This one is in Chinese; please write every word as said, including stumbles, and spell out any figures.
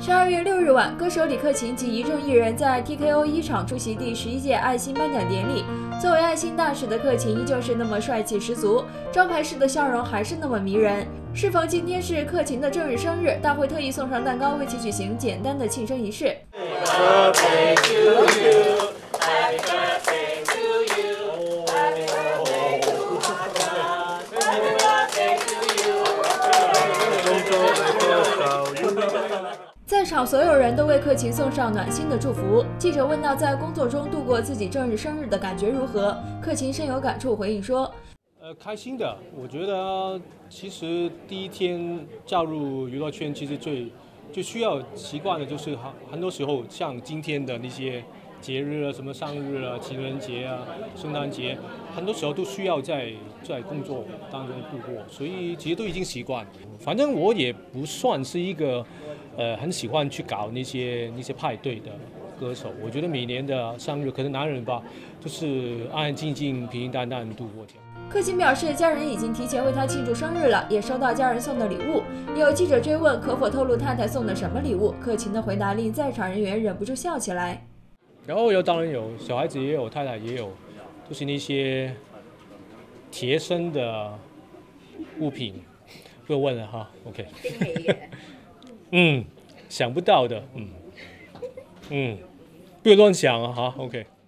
十二月六日晚，歌手李克勤及一众艺人在 T K O 一场出席第十一届爱心颁奖典礼。作为爱心大使的克勤依旧是那么帅气十足，招牌式的笑容还是那么迷人。适逢今天是克勤的正日生日，大会特意送上蛋糕为其举行简单的庆生仪式。在场所有人都为克勤送上暖心的祝福。记者问到在工作中度过自己正日生日的感觉如何，克勤深有感触回应说：“ 呃，开心的。我觉得其实第一天加入娱乐圈，其实最最需要习惯的就是很很多时候像今天的那些节日啊，什么生日啊、情人节啊、圣诞节，很多时候都需要在在工作当中度过，所以其实都已经习惯。反正我也不算是一个。”呃，很喜欢去搞那些那些派对的歌手，我觉得每年的生日，可能男人吧，就是安安静静、平平淡淡度过这样。 克勤表示，家人已经提前为他庆祝生日了，也收到家人送的礼物。有记者追问可否透露太太送的什么礼物，克勤的回答令在场人员忍不住笑起来。 然后有当然有，小孩子也有，太太也有，就是那些贴身的物品。不要问了哈 ，OK。嗯，想不到的，嗯，嗯，不要乱想啊，哈 ，OK。